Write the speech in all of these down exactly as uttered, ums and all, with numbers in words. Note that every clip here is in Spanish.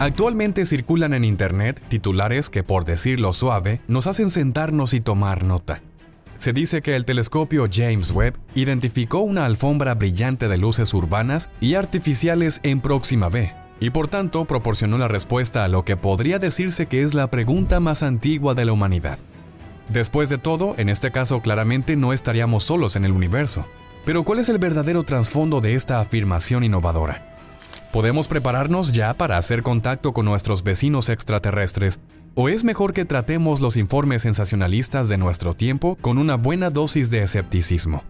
Actualmente circulan en internet titulares que, por decirlo suave, nos hacen sentarnos y tomar nota. Se dice que el telescopio James Webb identificó una alfombra brillante de luces urbanas y artificiales en Próxima B, y por tanto proporcionó la respuesta a lo que podría decirse que es la pregunta más antigua de la humanidad. Después de todo, en este caso claramente no estaríamos solos en el universo. Pero ¿cuál es el verdadero trasfondo de esta afirmación innovadora? ¿Podemos prepararnos ya para hacer contacto con nuestros vecinos extraterrestres? ¿O es mejor que tratemos los informes sensacionalistas de nuestro tiempo con una buena dosis de escepticismo?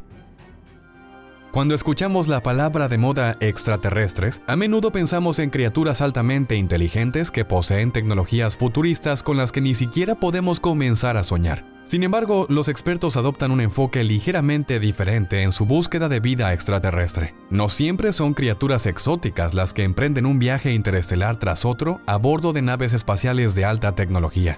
Cuando escuchamos la palabra de moda extraterrestres, a menudo pensamos en criaturas altamente inteligentes que poseen tecnologías futuristas con las que ni siquiera podemos comenzar a soñar. Sin embargo, los expertos adoptan un enfoque ligeramente diferente en su búsqueda de vida extraterrestre. No siempre son criaturas exóticas las que emprenden un viaje interestelar tras otro a bordo de naves espaciales de alta tecnología.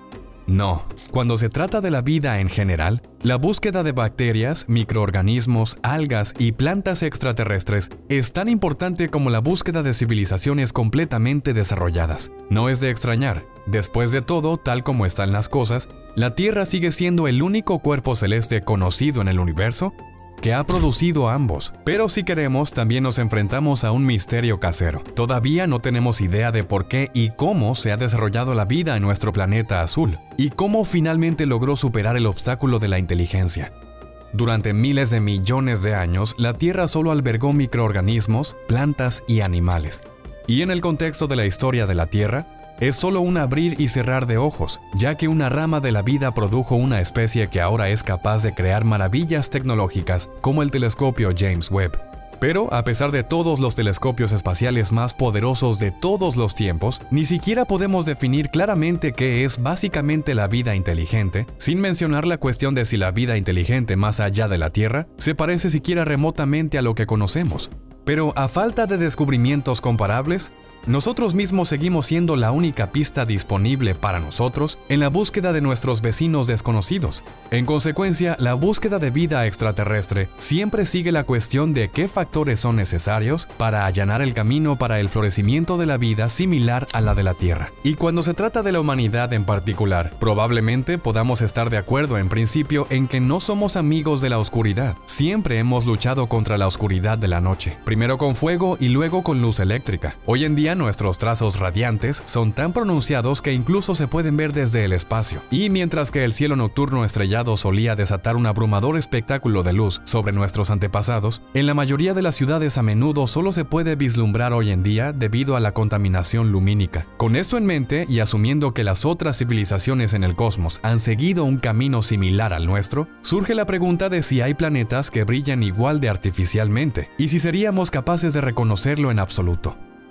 No, cuando se trata de la vida en general, la búsqueda de bacterias, microorganismos, algas y plantas extraterrestres es tan importante como la búsqueda de civilizaciones completamente desarrolladas. No es de extrañar. Después de todo, tal como están las cosas, la Tierra sigue siendo el único cuerpo celeste conocido en el universo que ha producido ambos. Pero si queremos, también nos enfrentamos a un misterio casero. Todavía no tenemos idea de por qué y cómo se ha desarrollado la vida en nuestro planeta azul, y cómo finalmente logró superar el obstáculo de la inteligencia. Durante miles de millones de años, la Tierra solo albergó microorganismos, plantas y animales. Y en el contexto de la historia de la Tierra, es solo un abrir y cerrar de ojos, ya que una rama de la vida produjo una especie que ahora es capaz de crear maravillas tecnológicas como el telescopio James Webb. Pero, a pesar de todos los telescopios espaciales más poderosos de todos los tiempos, ni siquiera podemos definir claramente qué es básicamente la vida inteligente, sin mencionar la cuestión de si la vida inteligente más allá de la Tierra se parece siquiera remotamente a lo que conocemos. Pero, a falta de descubrimientos comparables, nosotros mismos seguimos siendo la única pista disponible para nosotros en la búsqueda de nuestros vecinos desconocidos. En consecuencia, la búsqueda de vida extraterrestre siempre sigue la cuestión de qué factores son necesarios para allanar el camino para el florecimiento de la vida similar a la de la Tierra. Y cuando se trata de la humanidad en particular, probablemente podamos estar de acuerdo en principio en que no somos amigos de la oscuridad. Siempre hemos luchado contra la oscuridad de la noche, primero con fuego y luego con luz eléctrica. Hoy en día nuestros trazos radiantes son tan pronunciados que incluso se pueden ver desde el espacio. Y mientras que el cielo nocturno estrellado solía desatar un abrumador espectáculo de luz sobre nuestros antepasados, en la mayoría de las ciudades a menudo solo se puede vislumbrar hoy en día debido a la contaminación lumínica. Con esto en mente y asumiendo que las otras civilizaciones en el cosmos han seguido un camino similar al nuestro, surge la pregunta de si hay planetas que brillan igual de artificialmente y si seríamos capaces de reconocerlo en absoluto.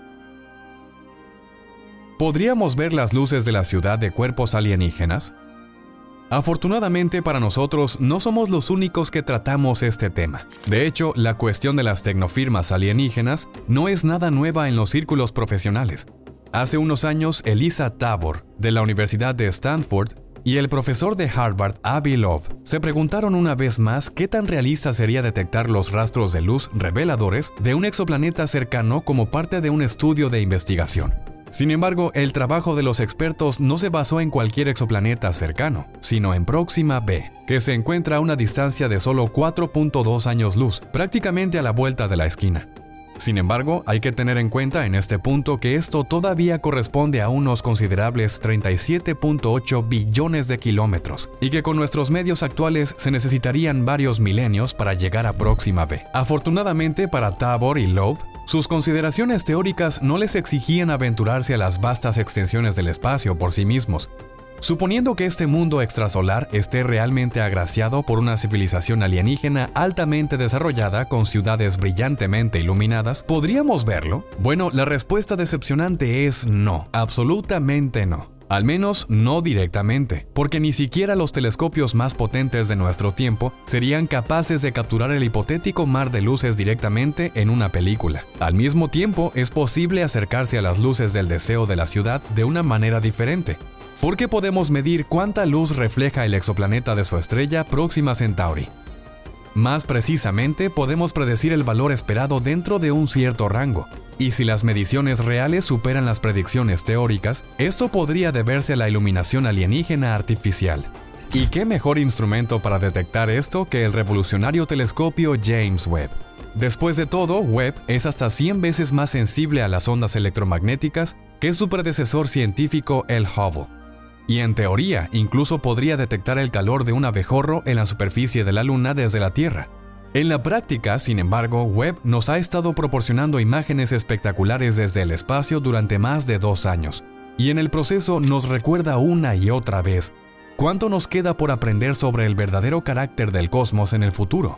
¿Podríamos ver las luces de la ciudad de cuerpos alienígenas? Afortunadamente para nosotros no somos los únicos que tratamos este tema. De hecho, la cuestión de las tecnofirmas alienígenas no es nada nueva en los círculos profesionales. Hace unos años, Elisa Tabor, de la Universidad de Stanford, y el profesor de Harvard, Avi Loeb, se preguntaron una vez más qué tan realista sería detectar los rastros de luz reveladores de un exoplaneta cercano como parte de un estudio de investigación. Sin embargo, el trabajo de los expertos no se basó en cualquier exoplaneta cercano, sino en Próxima B, que se encuentra a una distancia de solo cuatro punto dos años luz, prácticamente a la vuelta de la esquina. Sin embargo, hay que tener en cuenta en este punto que esto todavía corresponde a unos considerables treinta y siete punto ocho billones de kilómetros, y que con nuestros medios actuales se necesitarían varios milenios para llegar a Próxima B. Afortunadamente para Tabor y Loeb, sus consideraciones teóricas no les exigían aventurarse a las vastas extensiones del espacio por sí mismos. Suponiendo que este mundo extrasolar esté realmente agraciado por una civilización alienígena altamente desarrollada con ciudades brillantemente iluminadas, ¿podríamos verlo? Bueno, la respuesta decepcionante es no, absolutamente no. Al menos no directamente, porque ni siquiera los telescopios más potentes de nuestro tiempo serían capaces de capturar el hipotético mar de luces directamente en una película. Al mismo tiempo, es posible acercarse a las luces del deseo de la ciudad de una manera diferente, porque podemos medir cuánta luz refleja el exoplaneta de su estrella Próxima Centauri. Más precisamente, podemos predecir el valor esperado dentro de un cierto rango. Y si las mediciones reales superan las predicciones teóricas, esto podría deberse a la iluminación alienígena artificial. ¿Y qué mejor instrumento para detectar esto que el revolucionario telescopio James Webb? Después de todo, Webb es hasta cien veces más sensible a las ondas electromagnéticas que su predecesor científico, el Hubble. Y en teoría, incluso podría detectar el calor de un abejorro en la superficie de la Luna desde la Tierra. En la práctica, sin embargo, Webb nos ha estado proporcionando imágenes espectaculares desde el espacio durante más de dos años. Y en el proceso nos recuerda una y otra vez cuánto nos queda por aprender sobre el verdadero carácter del cosmos en el futuro.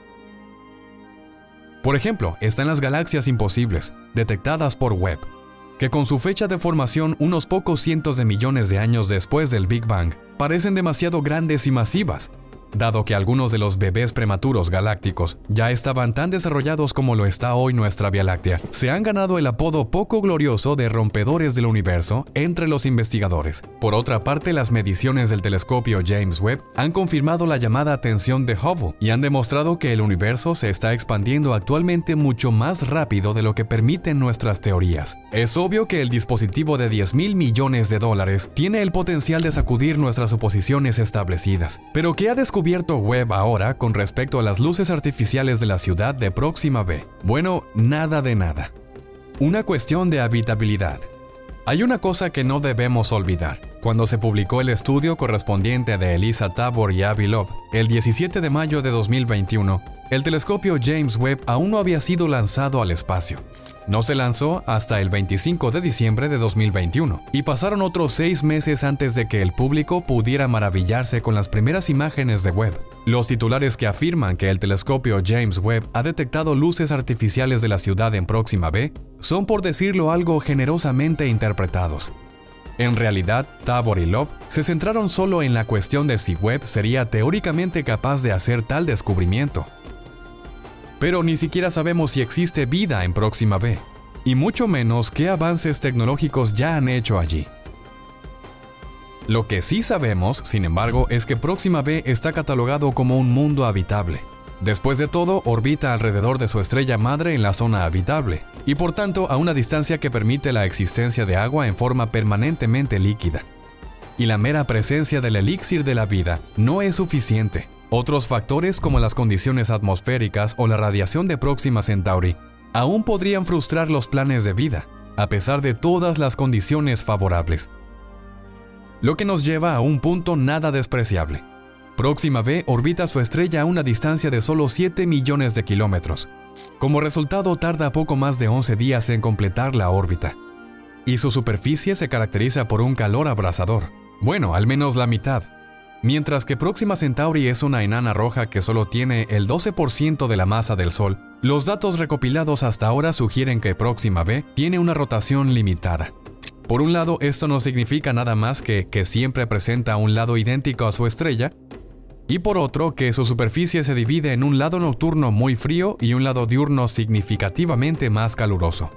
Por ejemplo, están las galaxias imposibles, detectadas por Webb, que con su fecha de formación unos pocos cientos de millones de años después del Big Bang, parecen demasiado grandes y masivas, dado que algunos de los bebés prematuros galácticos ya estaban tan desarrollados como lo está hoy nuestra Vía Láctea. Se han ganado el apodo poco glorioso de rompedores del universo entre los investigadores. Por otra parte, las mediciones del telescopio James Webb han confirmado la llamada atención de Hubble y han demostrado que el universo se está expandiendo actualmente mucho más rápido de lo que permiten nuestras teorías. Es obvio que el dispositivo de diez mil millones de dólares tiene el potencial de sacudir nuestras suposiciones establecidas. Pero ¿qué ha descubierto Webb ahora con respecto a las luces artificiales de la ciudad de Próxima B? Bueno, nada de nada. Una cuestión de habitabilidad. Hay una cosa que no debemos olvidar. Cuando se publicó el estudio correspondiente de Elisa Tabor y Avi Loeb, el diecisiete de mayo de dos mil veintiuno, el telescopio James Webb aún no había sido lanzado al espacio. No se lanzó hasta el veinticinco de diciembre de dos mil veintiuno, y pasaron otros seis meses antes de que el público pudiera maravillarse con las primeras imágenes de Webb. Los titulares que afirman que el telescopio James Webb ha detectado luces artificiales de la ciudad en Próxima B son, por decirlo algo, generosamente interpretados. En realidad, Tabor y Loeb se centraron solo en la cuestión de si Webb sería teóricamente capaz de hacer tal descubrimiento. Pero ni siquiera sabemos si existe vida en Próxima B, y mucho menos qué avances tecnológicos ya han hecho allí. Lo que sí sabemos, sin embargo, es que Próxima B está catalogado como un mundo habitable. Después de todo, orbita alrededor de su estrella madre en la zona habitable, y por tanto a una distancia que permite la existencia de agua en forma permanentemente líquida. Y la mera presencia del elixir de la vida no es suficiente. Otros factores como las condiciones atmosféricas o la radiación de Próxima Centauri aún podrían frustrar los planes de vida, a pesar de todas las condiciones favorables. Lo que nos lleva a un punto nada despreciable. Próxima B orbita su estrella a una distancia de solo siete millones de kilómetros. Como resultado, tarda poco más de once días en completar la órbita. Y su superficie se caracteriza por un calor abrasador. Bueno, al menos la mitad. Mientras que Próxima Centauri es una enana roja que solo tiene el doce por ciento de la masa del Sol, los datos recopilados hasta ahora sugieren que Próxima B tiene una rotación limitada. Por un lado, esto no significa nada más que que siempre presenta un lado idéntico a su estrella, y por otro, que su superficie se divide en un lado nocturno muy frío y un lado diurno significativamente más caluroso.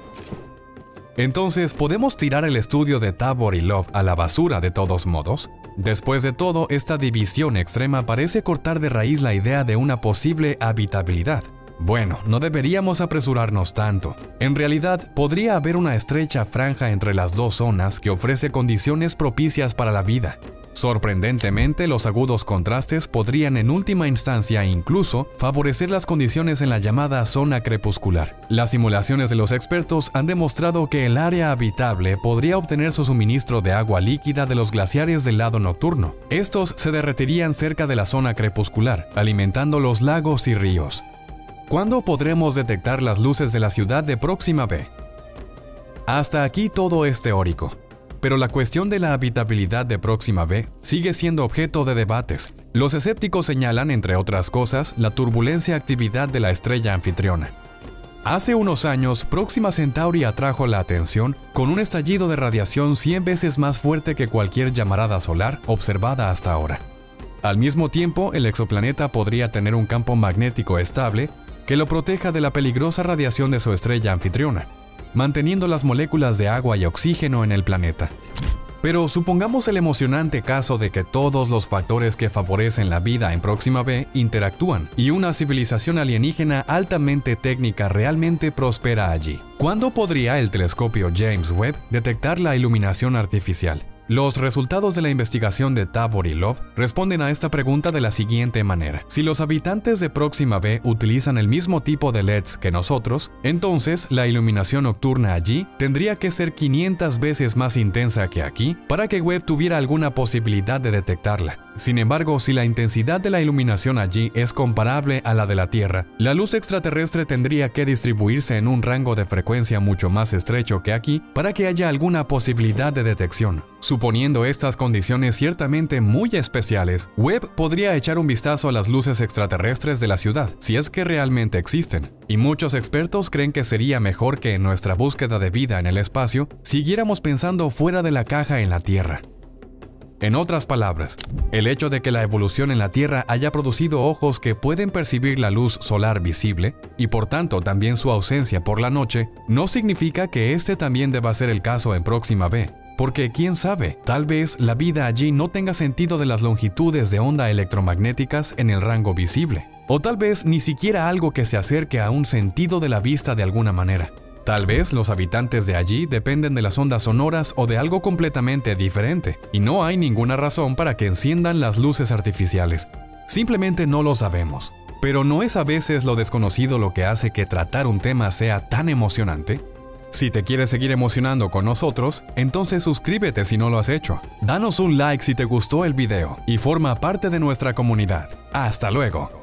Entonces, ¿podemos tirar el estudio de Tabor y Loeb a la basura de todos modos? Después de todo, esta división extrema parece cortar de raíz la idea de una posible habitabilidad. Bueno, no deberíamos apresurarnos tanto. En realidad, podría haber una estrecha franja entre las dos zonas que ofrece condiciones propicias para la vida. Sorprendentemente, los agudos contrastes podrían en última instancia incluso favorecer las condiciones en la llamada zona crepuscular. Las simulaciones de los expertos han demostrado que el área habitable podría obtener su suministro de agua líquida de los glaciares del lado nocturno. Estos se derretirían cerca de la zona crepuscular, alimentando los lagos y ríos. ¿Cuándo podremos detectar las luces de la ciudad de Próxima B? Hasta aquí todo es teórico. Pero la cuestión de la habitabilidad de Próxima B sigue siendo objeto de debates. Los escépticos señalan, entre otras cosas, la turbulencia actividad de la estrella anfitriona. Hace unos años, Próxima Centauri atrajo la atención con un estallido de radiación cien veces más fuerte que cualquier llamarada solar observada hasta ahora. Al mismo tiempo, el exoplaneta podría tener un campo magnético estable que lo proteja de la peligrosa radiación de su estrella anfitriona, manteniendo las moléculas de agua y oxígeno en el planeta. Pero supongamos el emocionante caso de que todos los factores que favorecen la vida en Próxima B interactúan y una civilización alienígena altamente técnica realmente prospera allí. ¿Cuándo podría el telescopio James Webb detectar la iluminación artificial? Los resultados de la investigación de Tabor y Love responden a esta pregunta de la siguiente manera. Si los habitantes de Próxima B utilizan el mismo tipo de L E Ds que nosotros, entonces la iluminación nocturna allí tendría que ser quinientas veces más intensa que aquí para que Webb tuviera alguna posibilidad de detectarla. Sin embargo, si la intensidad de la iluminación allí es comparable a la de la Tierra, la luz extraterrestre tendría que distribuirse en un rango de frecuencia mucho más estrecho que aquí para que haya alguna posibilidad de detección. Suponiendo estas condiciones ciertamente muy especiales, Webb podría echar un vistazo a las luces extraterrestres de la ciudad, si es que realmente existen. Y muchos expertos creen que sería mejor que en nuestra búsqueda de vida en el espacio siguiéramos pensando fuera de la caja en la Tierra. En otras palabras, el hecho de que la evolución en la Tierra haya producido ojos que pueden percibir la luz solar visible, y por tanto también su ausencia por la noche, no significa que este también deba ser el caso en Próxima B. Porque quién sabe, tal vez la vida allí no tenga sentido de las longitudes de onda electromagnéticas en el rango visible. O tal vez ni siquiera algo que se acerque a un sentido de la vista de alguna manera. Tal vez los habitantes de allí dependen de las ondas sonoras o de algo completamente diferente, y no hay ninguna razón para que enciendan las luces artificiales. Simplemente no lo sabemos. Pero ¿no es a veces lo desconocido lo que hace que tratar un tema sea tan emocionante? Si te quieres seguir emocionando con nosotros, entonces suscríbete si no lo has hecho. Danos un like si te gustó el video y forma parte de nuestra comunidad. ¡Hasta luego!